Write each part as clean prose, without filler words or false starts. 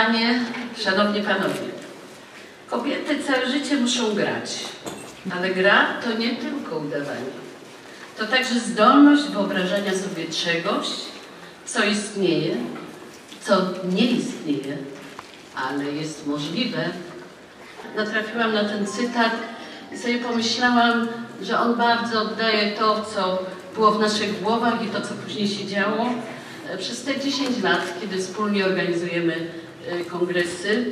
Panie, Szanowni Panowie, kobiety całe życie muszą grać, ale gra to nie tylko udawanie. To także zdolność wyobrażania sobie czegoś, co istnieje, co nie istnieje, ale jest możliwe. Natrafiłam na ten cytat i sobie pomyślałam, że on bardzo oddaje to, co było w naszych głowach i to, co później się działo przez te 10 lat, kiedy wspólnie organizujemy kongresy.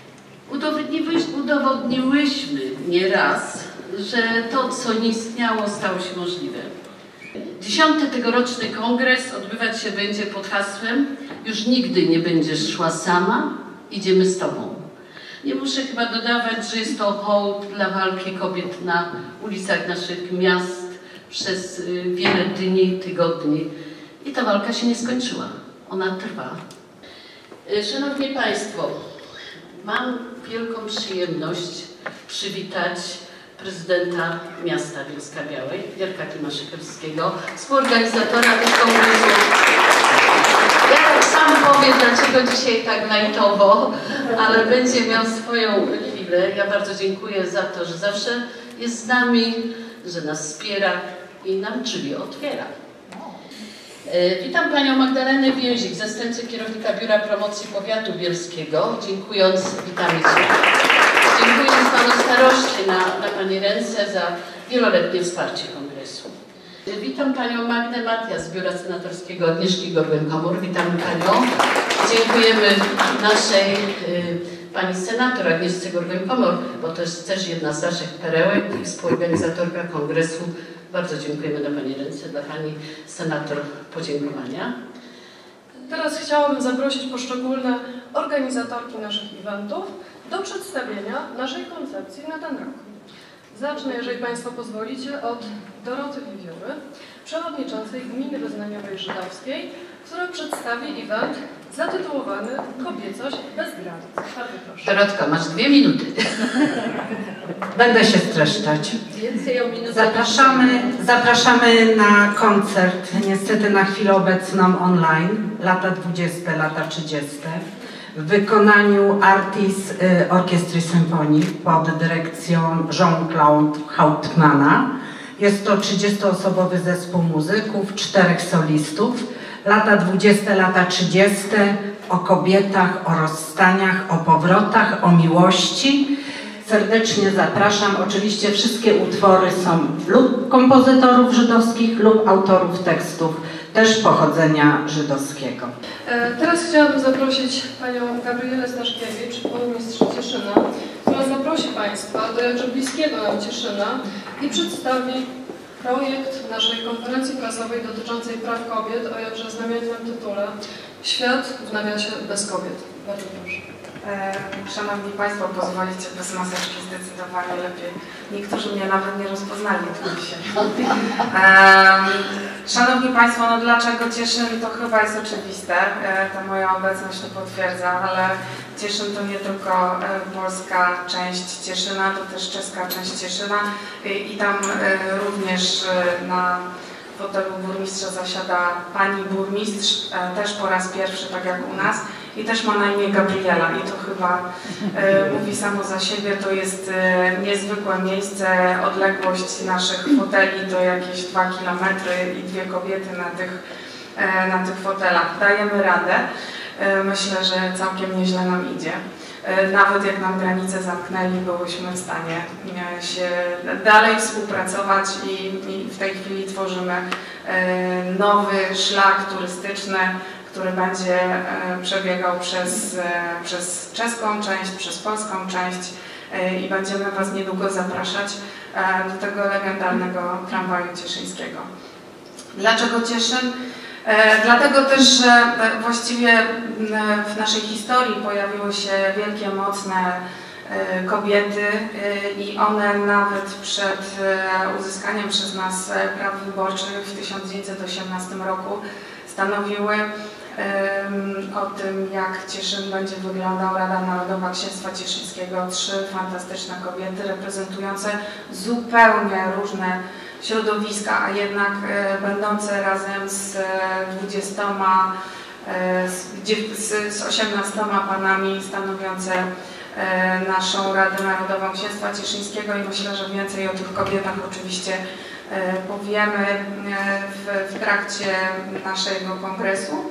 Udowodniłyśmy nieraz, że to, co nie istniało, stało się możliwe. 10. tegoroczny kongres odbywać się będzie pod hasłem "Już nigdy nie będziesz szła sama, idziemy z Tobą". Nie muszę chyba dodawać, że jest to hołd dla walki kobiet na ulicach naszych miast przez wiele dni, tygodni. I ta walka się nie skończyła. Ona trwa. Szanowni Państwo, mam wielką przyjemność przywitać prezydenta miasta Bielska-Białej, Jarka Klimaszykowskiego, współorganizatora tych kongresów. Jarek sam powie, dlaczego dzisiaj tak lajtowo, ale będzie miał swoją chwilę. Ja bardzo dziękuję za to, że zawsze jest z nami, że nas wspiera i nam drzwi otwiera. Witam Panią Magdalenę Więzik, zastępcę kierownika Biura Promocji Powiatu Bielskiego, witamy Cię. Dziękując Panu staroście na Pani ręce za wieloletnie wsparcie kongresu. Witam Panią Magdę Matias z Biura Senatorskiego Agnieszki Gorben-Komor. Witamy Panią. Dziękujemy naszej Pani Senator Agnieszce Gorben-Komor, bo to jest też jedna z naszych perełek i współorganizatorka kongresu. Bardzo dziękujemy na Pani ręce. Dla Pani Senator podziękowania. Teraz chciałabym zaprosić poszczególne organizatorki naszych eventów do przedstawienia naszej koncepcji na ten rok. Zacznę, jeżeli Państwo pozwolicie, od Doroty Wiewióry, przewodniczącej Gminy Wyznaniowej Żydowskiej, która przedstawi event zatytułowany "Kobiecość bez granic". Bardzo proszę. Dorotka, masz 2 minuty. Będę się streszczać. Więcej o minutę. Zapraszamy na koncert, niestety na chwilę obecną online, lata 20, lata 30. W wykonaniu Artis Orkiestry Symfonii pod dyrekcją Jean-Claude Hauptmana. Jest to 30-osobowy zespół muzyków, 4 solistów. Lata 20, lata 30. O kobietach, o rozstaniach, o powrotach, o miłości. Serdecznie zapraszam. Oczywiście wszystkie utwory są lub kompozytorów żydowskich, lub autorów tekstów też pochodzenia żydowskiego. Teraz chciałabym zaprosić Panią Gabrielę Staszkiewicz, burmistrz Cieszyna, która zaprosi Państwa do jakże bliskiego nam Cieszyna i przedstawi projekt naszej konferencji prasowej dotyczącej praw kobiet o jakże znamiennym tytule "Świat w nawiasie bez kobiet". Bardzo proszę. Szanowni Państwo, pozwolicie, bez maseczki zdecydowanie lepiej. Niektórzy mnie nawet nie rozpoznali dzisiaj. Szanowni Państwo, no dlaczego Cieszyn, to chyba jest oczywiste, ta moja obecność to potwierdza, ale Cieszyn to nie tylko polska część Cieszyna, to też czeska część Cieszyna i tam również na fotelu burmistrza zasiada pani burmistrz, też po raz pierwszy, tak jak u nas, i też ma na imię Gabriela i to chyba mówi samo za siebie. To jest niezwykłe miejsce, odległość naszych foteli to jakieś 2 km i 2 kobiety na tych fotelach. Dajemy radę. Myślę, że całkiem nieźle nam idzie. Nawet jak nam granice zamknęli, byłyśmy w stanie się dalej współpracować i w tej chwili tworzymy nowy szlak turystyczny, który będzie przebiegał przez czeską część, przez polską część i będziemy Was niedługo zapraszać do tego legendarnego tramwaju cieszyńskiego. Dlaczego Cieszyn? Dlatego też, że właściwie w naszej historii pojawiły się wielkie, mocne kobiety i one nawet przed uzyskaniem przez nas praw wyborczych w 1918 roku stanowiły o tym, jak Cieszyn będzie wyglądał. Rada Narodowa Księstwa Cieszyńskiego, 3 fantastyczne kobiety reprezentujące zupełnie różne środowiska, a jednak będące razem z 20 z 18 panami stanowiące naszą Radę Narodową Księstwa Cieszyńskiego i myślę, że więcej o tych kobietach oczywiście powiemy w trakcie naszego kongresu.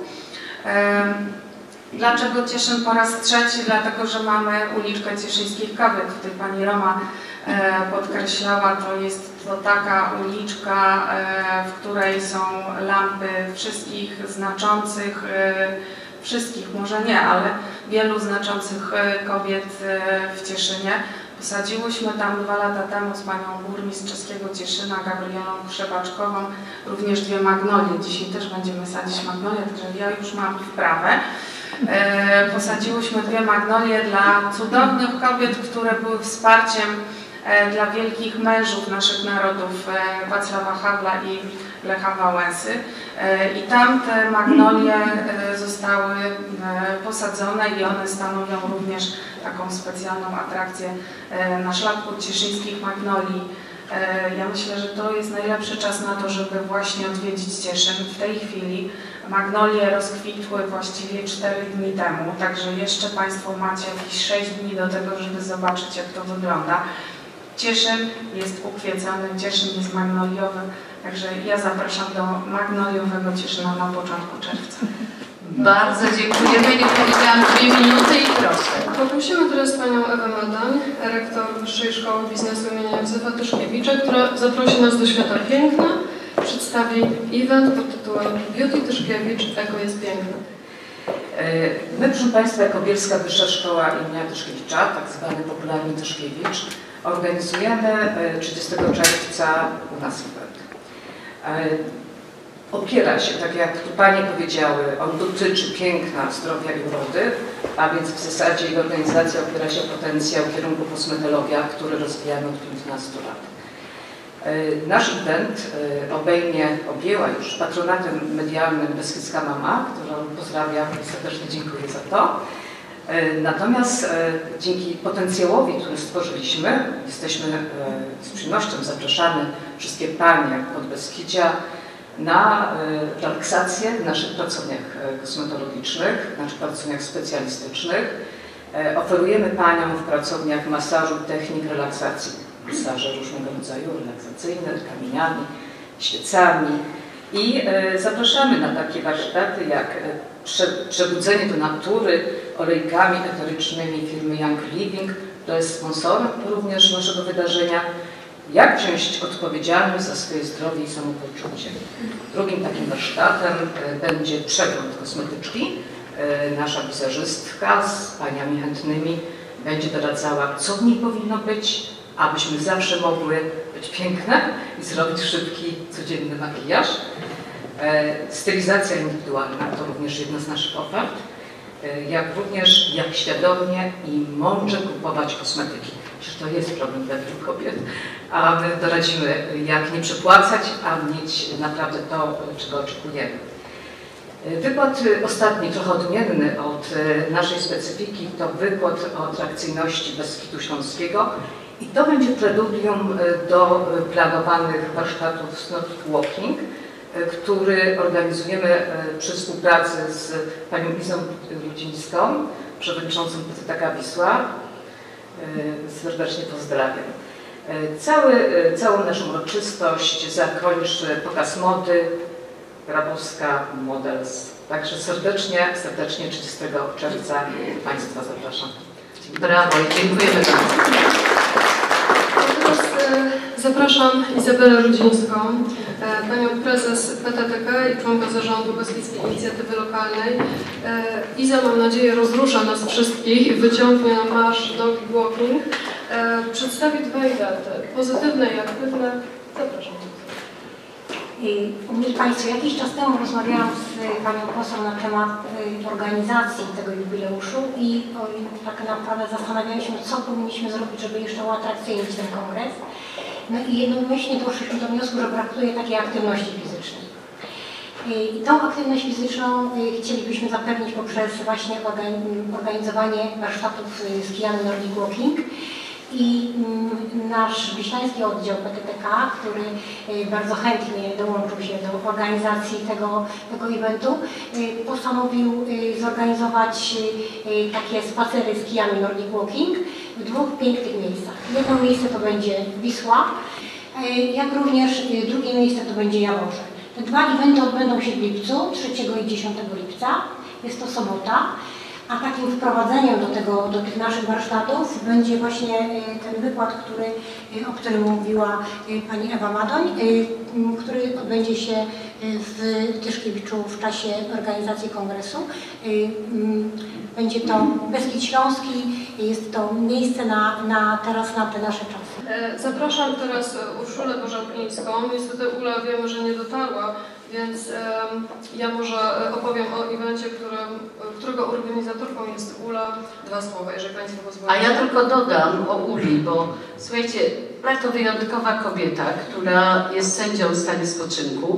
Dlaczego Cieszyn po raz trzeci? Dlatego, że mamy uliczkę cieszyńskich kobiet. Tutaj pani Roma podkreślała, to taka uliczka, w której są lampy wszystkich znaczących, może nie, ale wielu znaczących kobiet w Cieszynie. Posadziłyśmy tam 2 lata temu z panią burmistrz czeskiego Cieszyna, Gabrielą Krzebaczkową, również 2 magnolie. Dzisiaj też będziemy sadzić magnolie, także ja już mam wprawę. Posadziłyśmy 2 magnolie dla cudownych kobiet, które były wsparciem dla wielkich mężów naszych narodów, Wacława Havla i Lecha Wałęsy. I tam te magnolie zostały posadzone i one stanowią również taką specjalną atrakcję na szlaku cieszyńskich magnolii. Ja myślę, że to jest najlepszy czas na to, żeby właśnie odwiedzić Cieszyn. W tej chwili magnolie rozkwitły właściwie 4 dni temu, także jeszcze Państwo macie jakieś 6 dni do tego, żeby zobaczyć, jak to wygląda. Cieszyn jest ukwiecony, Cieszyn jest magnoliowy, także ja zapraszam do magnoliowego Cieszyna na początku czerwca. Bardzo dziękujemy. Nie powiedziałam 2 minuty i proszę. Poprosimy teraz panią Ewę Madań, rektor Wyższej Szkoły Biznesu im. Józefa Tyszkiewicza, która zaprosi nas do świata piękna, przedstawi event pod tytułem Beauty Tyszkiewicz, Eko jest piękne. My, proszę Państwa, jako Bielska Wyższa Szkoła im. Tyszkiewicza, tak zwany popularny Tyszkiewicz, organizujemy 30 czerwca u nas event. Opiera się, tak jak tu Panie powiedziały, on dotyczy piękna, zdrowia i urody, a więc w zasadzie jego organizacja opiera się o potencjał kierunku kosmetologia, który rozwijamy od 15 lat. Nasz event objęła już patronatem medialnym Beskidzka Mama, którą pozdrawiam i serdecznie dziękuję za to. Natomiast dzięki potencjałowi, który stworzyliśmy, z przyjemnością zapraszamy wszystkie panie od Beskidzia na relaksację w naszych pracowniach kosmetologicznych, w naszych pracowniach specjalistycznych. Oferujemy paniom w pracowniach masażu, technik relaksacji, masaże różnego rodzaju, relaksacyjne, kamieniami, świecami i zapraszamy na takie warsztaty jak przebudzenie do natury olejkami eterycznymi firmy Young Living, to jest sponsorem również naszego wydarzenia. Jak wziąć odpowiedzialność za swoje zdrowie i samopoczucie? Drugim takim warsztatem będzie przegląd kosmetyczki. Nasza wizerzystka z paniami chętnymi będzie doradzała, co w niej powinno być, abyśmy zawsze mogły być piękne i zrobić szybki, codzienny makijaż. Stylizacja indywidualna to również jedna z naszych ofert, jak również jak świadomie i mądrze kupować kosmetyki. Przecież to jest problem dla wielu kobiet, a my doradzimy, jak nie przepłacać, a mieć naprawdę to, czego oczekujemy. Wykład ostatni, trochę odmienny od naszej specyfiki, to wykład o atrakcyjności Beskidu Śląskiego i to będzie preludium do planowanych warsztatów Smart Walking, który organizujemy przy współpracy z panią Izą Ludzińską, przewodniczącą Taka Wisła. Serdecznie pozdrawiam. Całą naszą uroczystość zakończy pokaz mody Grabowska Models. Także serdecznie 30 czerwca Państwa zapraszam. Brawo i dziękujemy bardzo. Teraz zapraszam Izabelę Rudzińską, panią prezes PTTK i członka zarządu Beskidzkiej Inicjatywy Lokalnej. Iza, mam nadzieję, rozrusza nas wszystkich i wyciągnie na marsz Dog Walking. Przedstawi 2 eventy, pozytywne i aktywne. Zapraszam. Mili Państwo, jakiś czas temu rozmawiałam z panią poseł na temat organizacji tego jubileuszu i tak naprawdę zastanawialiśmy, co powinniśmy zrobić, żeby jeszcze uatrakcyjnić ten kongres. No i jednomyślnie doszliśmy do wniosku, że brakuje takiej aktywności fizycznej. I tą aktywność fizyczną chcielibyśmy zapewnić poprzez właśnie organizowanie warsztatów z kijanu Nordic Walking. i nasz wiślański oddział PTTK, który bardzo chętnie dołączył się do organizacji tego eventu, postanowił zorganizować takie spacery z kijami Nordic Walking w dwóch pięknych miejscach. Jedno miejsce to będzie Wisła, jak również drugie miejsce to będzie Jaworze. Te dwa eventy odbędą się w lipcu, 3 i 10 lipca, jest to sobota. A takim wprowadzeniem do tych naszych warsztatów będzie właśnie ten wykład, o którym mówiła pani Ewa Madoń, który odbędzie się w Tyszkiewiczu w czasie organizacji kongresu. Będzie to Beskid Śląski, jest to miejsce teraz na te nasze czasy. Zapraszam teraz Urszulę Bożałkińską. Niestety Ula wiemy, że nie dotarła, więc ja może opowiem o evencie, którego organizatorką jest Ula. 2 słowa, jeżeli Państwo pozwolą. A ja tylko dodam o Uli, bo słuchajcie, to wyjątkowa kobieta, która jest sędzią w stanie spoczynku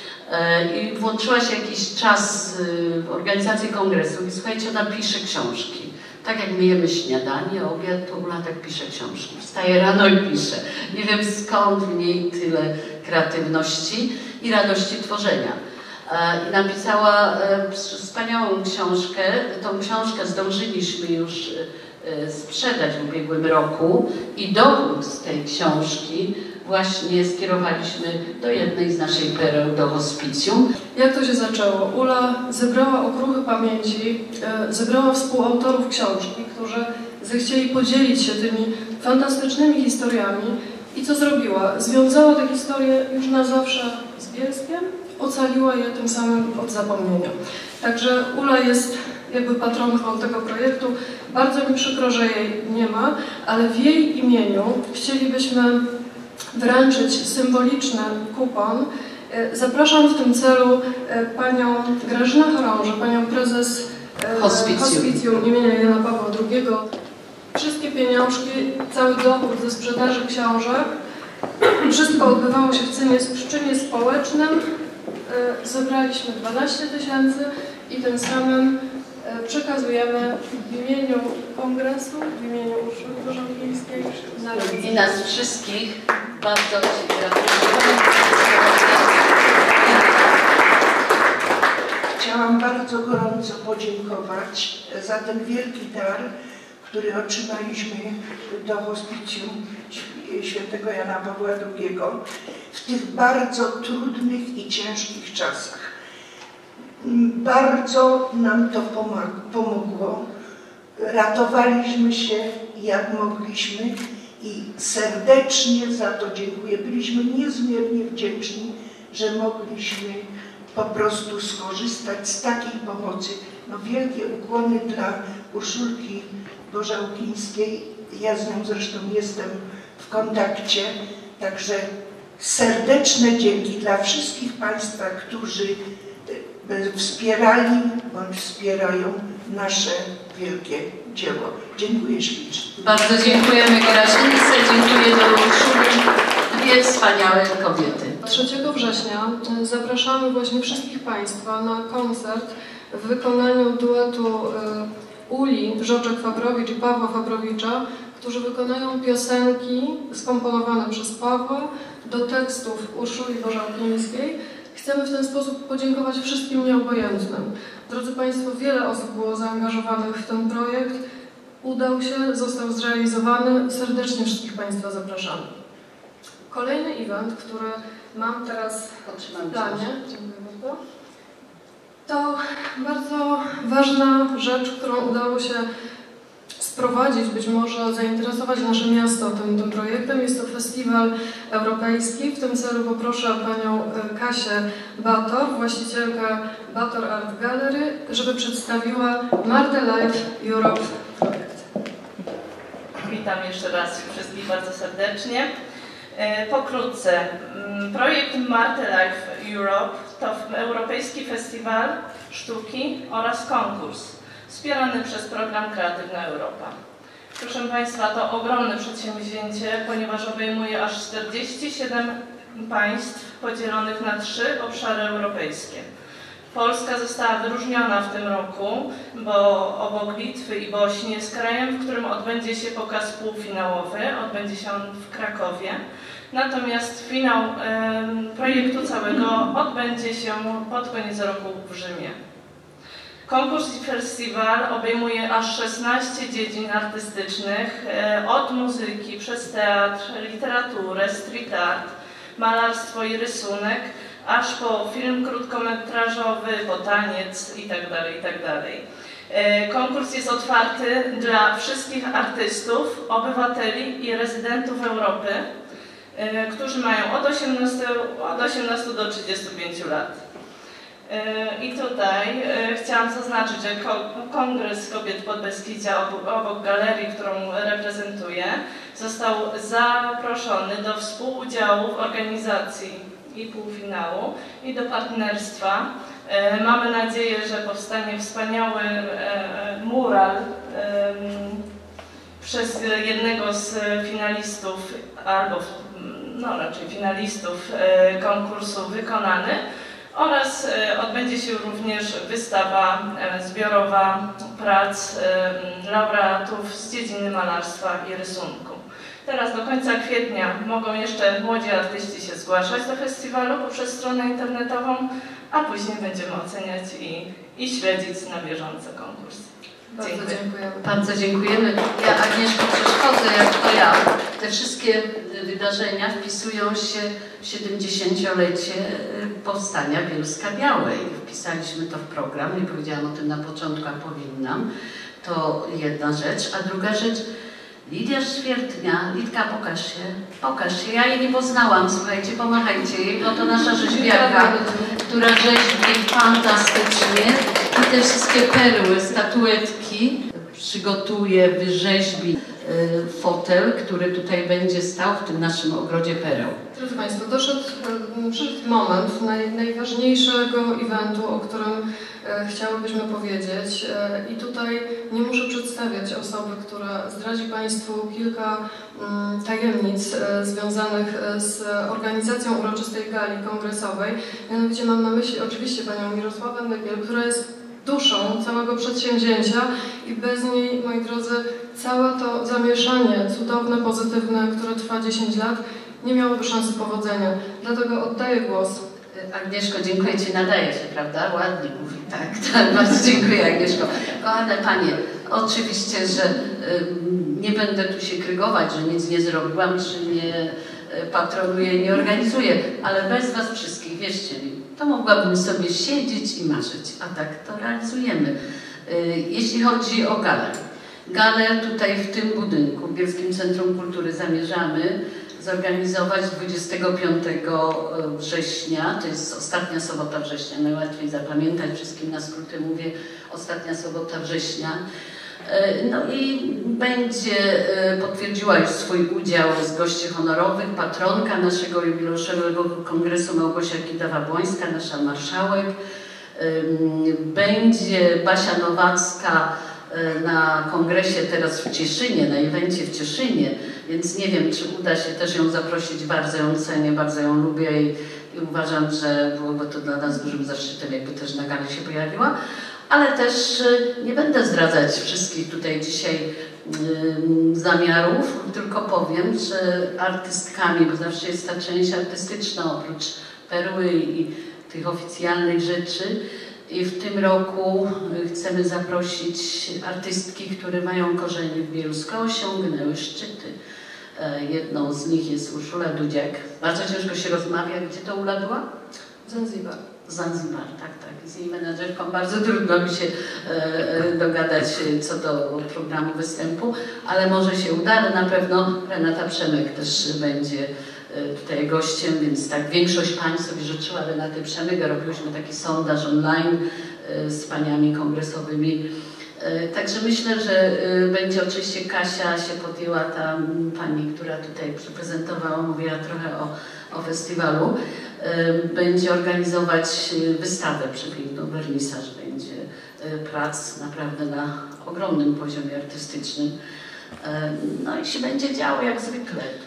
i włączyła się jakiś czas w organizację kongresu i słuchajcie, ona pisze książki. Tak jak my jemy śniadanie, obiad, to Ula tak pisze książki. Wstaje rano i pisze. Nie wiem skąd w niej tyle kreatywności i radości tworzenia. I napisała wspaniałą książkę. Tą książkę zdążyliśmy już sprzedać w ubiegłym roku i dochód z tej książki właśnie skierowaliśmy do jednej z naszych pereł, do hospicjum. Jak to się zaczęło? Ula zebrała okruchy pamięci, zebrała współautorów książki, którzy zechcieli podzielić się tymi fantastycznymi historiami. I co zrobiła? Związała te historie już na zawsze z Bielskiem, ocaliła je tym samym od zapomnienia. Także Ula jest jakby patronką tego projektu. Bardzo mi przykro, że jej nie ma, ale w jej imieniu chcielibyśmy wręczyć symboliczny kupon. Zapraszam w tym celu panią Grażynę Chorążę, panią prezes Hospicjum imienia Jana Pawła II. Wszystkie pieniążki, cały dochód ze sprzedaży książek, wszystko odbywało się w czynie społecznym. Zebraliśmy 12 000 i tym samym przekazujemy w imieniu kongresu, w imieniu Urszuli Bożałkińskiej I nas wszystkich bardzo gratuluję. Chciałam bardzo gorąco podziękować za ten wielki dar, który otrzymaliśmy do hospicjum świętego Jana Pawła II w tych bardzo trudnych i ciężkich czasach. Bardzo nam to pomogło. Ratowaliśmy się jak mogliśmy i serdecznie za to dziękuję. Byliśmy niezmiernie wdzięczni, że mogliśmy po prostu skorzystać z takiej pomocy. No, wielkie ukłony dla Urszulki Bożałkińskiej. Ja z nią zresztą jestem w kontakcie, także serdeczne dzięki dla wszystkich Państwa, którzy wspierali bądź wspierają nasze wielkie dzieło. Dziękuję ślicznie. Bardzo dziękujemy Grażynce, dziękuję do Urszuli. Dwie wspaniałe kobiety. 3 września zapraszamy właśnie wszystkich Państwa na koncert w wykonaniu duetu Uli Żoczek-Fabrowicz i Pawła Fabrowicza, którzy wykonają piosenki skomponowane przez Pawła do tekstów Urszuli Bożałkińskiej. Chcemy w ten sposób podziękować wszystkim nieobojętnym. Drodzy Państwo, wiele osób było zaangażowanych w ten projekt. Udał się, został zrealizowany. Serdecznie wszystkich Państwa zapraszamy. Kolejny event, który mam teraz w planie, to bardzo ważna rzecz, którą udało się sprowadzić, być może zainteresować nasze miasto tym projektem. Jest to festiwal europejski. W tym celu poproszę panią Kasię Bator, właścicielkę Bator Art Gallery, żeby przedstawiła Marte Life Europe projekt. Witam jeszcze raz wszystkich bardzo serdecznie. Pokrótce, projekt Marte Life Europe to europejski festiwal sztuki oraz konkurs wspierany przez program Kreatywna Europa. Proszę Państwa, to ogromne przedsięwzięcie, ponieważ obejmuje aż 47 państw podzielonych na 3 obszary europejskie. Polska została wyróżniona w tym roku, bo obok Litwy i Bośni jest krajem, w którym odbędzie się pokaz półfinałowy, odbędzie się on w Krakowie. Natomiast finał projektu całego odbędzie się pod koniec roku w Rzymie. Konkurs i festiwal obejmuje aż 16 dziedzin artystycznych, od muzyki, przez teatr, literaturę, street art, malarstwo i rysunek, aż po film krótkometrażowy, po taniec itd., itd. Konkurs jest otwarty dla wszystkich artystów, obywateli i rezydentów Europy, którzy mają od 18 do 35 lat. I tutaj chciałam zaznaczyć, że Kongres Kobiet Podbeskidzia obok galerii, którą reprezentuję, został zaproszony do współudziału w organizacji i półfinału i do partnerstwa. Mamy nadzieję, że powstanie wspaniały mural przez jednego z finalistów, albo no raczej finalistów konkursu wykonany, oraz odbędzie się również wystawa zbiorowa prac laureatów z dziedziny malarstwa i rysunku. Teraz do końca kwietnia mogą jeszcze młodzi artyści się zgłaszać do festiwalu poprzez stronę internetową, a później będziemy oceniać i śledzić na bieżąco konkurs. Bardzo dziękujemy. Bardzo dziękujemy. Ja, Agnieszko, przeszkodzę jak to ja. Te wszystkie wydarzenia wpisują się w 70-lecie powstania Bielska-Białej. Wpisaliśmy to w program, nie powiedziałam o tym na początku, a powinnam. To jedna rzecz. A druga rzecz, Lidia Świertnia. Lidka, pokaż się. Pokaż się. Ja jej nie poznałam, słuchajcie, pomachajcie jej, bo to nasza rzeźbiarka, która rzeźbi fantastycznie i te wszystkie perły, statuetki przygotuje, wyrzeźbi fotel, który tutaj będzie stał w tym naszym ogrodzie pereł. Drodzy Państwo, przyszedł moment najważniejszego eventu, o którym chciałybyśmy powiedzieć. I tutaj nie muszę przedstawiać osoby, która zdradzi Państwu kilka tajemnic związanych z organizacją uroczystej gali kongresowej. Mianowicie mam na myśli oczywiście Panią Mirosławę Nykiel, która jest duszą całego przedsięwzięcia i bez niej, moi drodzy, całe to zamieszanie cudowne, pozytywne, które trwa 10 lat, nie miałoby szansy powodzenia. Dlatego oddaję głos. Agnieszko, dziękuję Ci, nadaje się, prawda? Ładnie mówi, tak, bardzo dziękuję, Agnieszko. Kochane Panie, oczywiście, że nie będę tu się krygować, że nic nie zrobiłam, czy nie patronuję, nie organizuję, ale bez Was wszystkich, wierzcie mi, to mogłabym sobie siedzieć i marzyć, a tak to realizujemy. Jeśli chodzi o galę. Galę tutaj w tym budynku, w Bielskim Centrum Kultury zamierzamy zorganizować 25 września, to jest ostatnia sobota września, najłatwiej zapamiętać, wszystkim na skróty mówię, ostatnia sobota września. No i będzie potwierdziła już swój udział z gości honorowych, patronka naszego jubileuszowego kongresu Małgosia Kidawa-Błońska, nasza marszałek. Będzie Basia Nowacka na kongresie teraz w Cieszynie, na evencie w Cieszynie, więc nie wiem, czy uda się też ją zaprosić, bardzo ją cenię, bardzo ją lubię i uważam, że byłoby to dla nas dużym zaszczytem, jakby też na gali się pojawiła. Ale też nie będę zdradzać wszystkich tutaj dzisiaj zamiarów, tylko powiem, że artystkami, bo zawsze jest ta część artystyczna, oprócz perły i tych oficjalnych rzeczy. I w tym roku chcemy zaprosić artystki, które mają korzenie w Bielsku, osiągnęły szczyty. Jedną z nich jest Urszula Dudziak. Bardzo ciężko się rozmawia. Gdzie to Ula była? Zanzibar. Zanzibar, tak. Z jej menadżerką bardzo trudno mi się dogadać co do programu występu, ale może się uda, ale na pewno Renata Przemek też będzie tutaj gościem, więc tak większość pań sobie życzyła Renaty Przemek, a robiłyśmy taki sondaż online z paniami kongresowymi. Także myślę, że będzie oczywiście Kasia się podjęła, ta pani, która tutaj prezentowała, mówiła trochę o festiwalu. Będzie organizować wystawę przepiękną, wernisaż będzie prac naprawdę na ogromnym poziomie artystycznym. No i się będzie działo jak zwykle.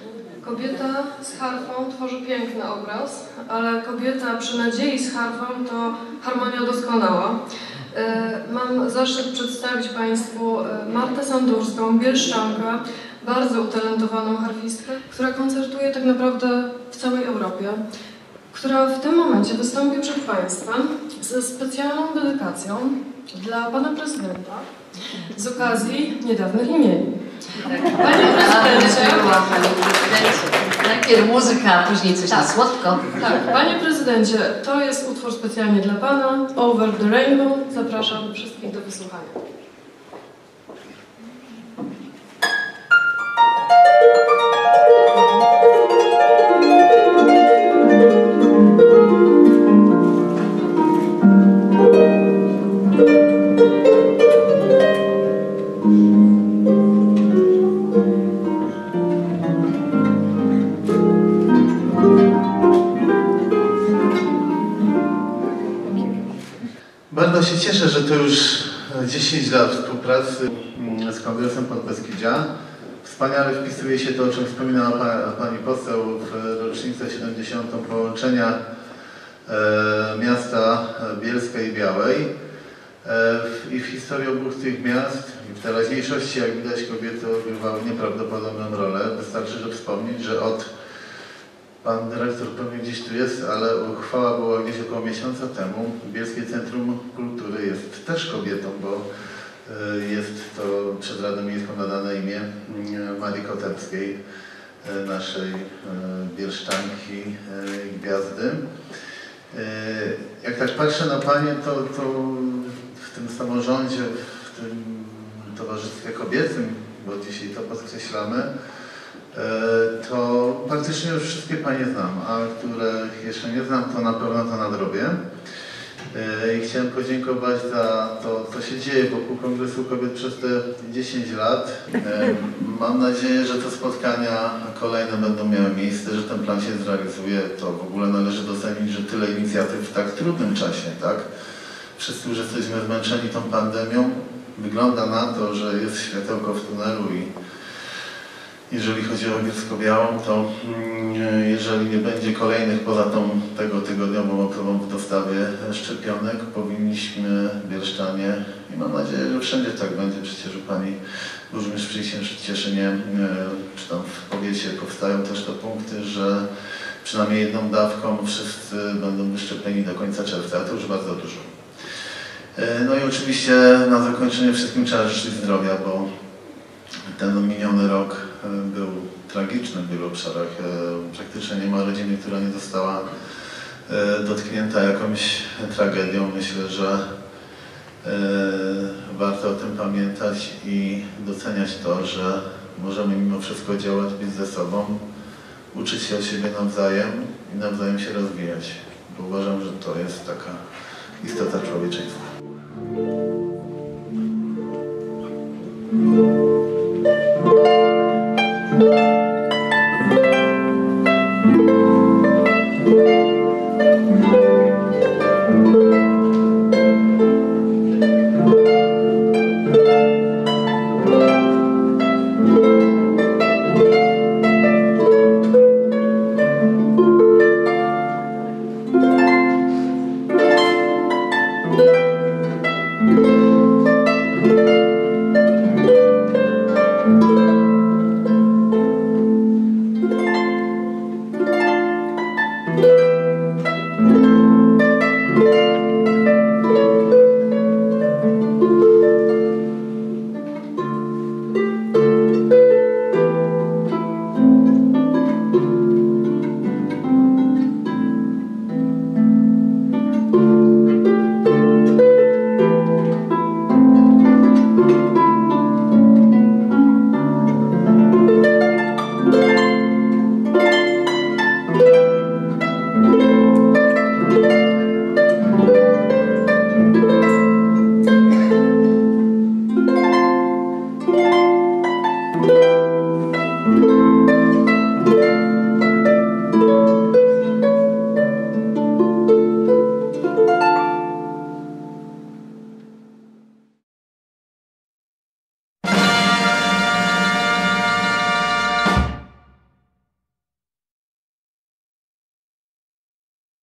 Kobieta z harfą tworzy piękny obraz, ale kobieta przy nadziei z harfą to harmonia doskonała. Mam zaszczyt przedstawić Państwu Martę Sandurską, bielszczankę, bardzo utalentowaną harfistkę, która koncertuje tak naprawdę w całej Europie, która w tym momencie wystąpi przed Państwem ze specjalną dedykacją dla Pana Prezydenta z okazji niedawnych imieni. Panie Prezydencie, najpierw muzyka, a później coś na słodko. tak, Panie Prezydencie, to jest utwór specjalnie dla Pana, Over the Rainbow. Zapraszam wszystkich do wysłuchania. Bardzo się cieszę, że to już 10 lat współpracy z Kongresem Podbeskidzia. Wspaniale wpisuje się to, o czym wspominała Pani poseł, w rocznicę 70. połączenia miasta Bielska i Białej. I w historii obu tych miast, i w teraźniejszości, jak widać, kobiety odgrywały nieprawdopodobną rolę. Wystarczy, że wspomnieć, że Pan dyrektor pewnie gdzieś tu jest, ale uchwała była gdzieś około miesiąca temu. Bielskie Centrum Kultury jest też kobietą, bo jest to przez Radę Miejską nadane imię Marii Kotewskiej, naszej bielszczanki i gwiazdy. Jak tak patrzę na Panie, to w tym samorządzie, w tym towarzystwie kobiecym, bo dzisiaj to podkreślamy, to praktycznie już wszystkie Panie znam, a których jeszcze nie znam, to na pewno to nadrobię. I chciałem podziękować za to, co się dzieje wokół Kongresu Kobiet przez te 10 lat. Mam nadzieję, że te spotkania kolejne będą miały miejsce, że ten plan się zrealizuje. To w ogóle należy docenić, że tyle inicjatyw w tak trudnym czasie, tak? Wszyscy już jesteśmy zmęczeni tą pandemią. Wygląda na to, że jest światełko w tunelu i jeżeli chodzi o Bielsko-Białą, to jeżeli nie będzie kolejnych poza tą tego tygodniową okrągłą w dostawie szczepionek, powinniśmy bielszczanie, i mam nadzieję, że wszędzie tak będzie, przecież u Pani burmistrz w Cieszynie, czy tam w powiecie powstają też te punkty, że przynajmniej jedną dawką wszyscy będą wyszczepieni do końca czerwca, a to już bardzo dużo. No i oczywiście na zakończenie wszystkim trzeba życzyć zdrowia, bo ten miniony rok był tragiczny w wielu obszarach. Praktycznie nie ma rodziny, która nie została dotknięta jakąś tragedią. Myślę, że warto o tym pamiętać i doceniać to, że możemy mimo wszystko działać, być ze sobą, uczyć się od siebie nawzajem i nawzajem się rozwijać. Bo uważam, że to jest taka istota człowieczeństwa.